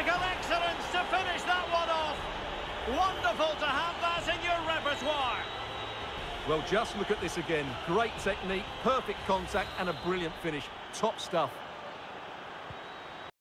Technical excellence to finish that one off. Wonderful to have that in your repertoire. Well, just look at this again. Great technique, perfect contact and a brilliant finish. Top stuff.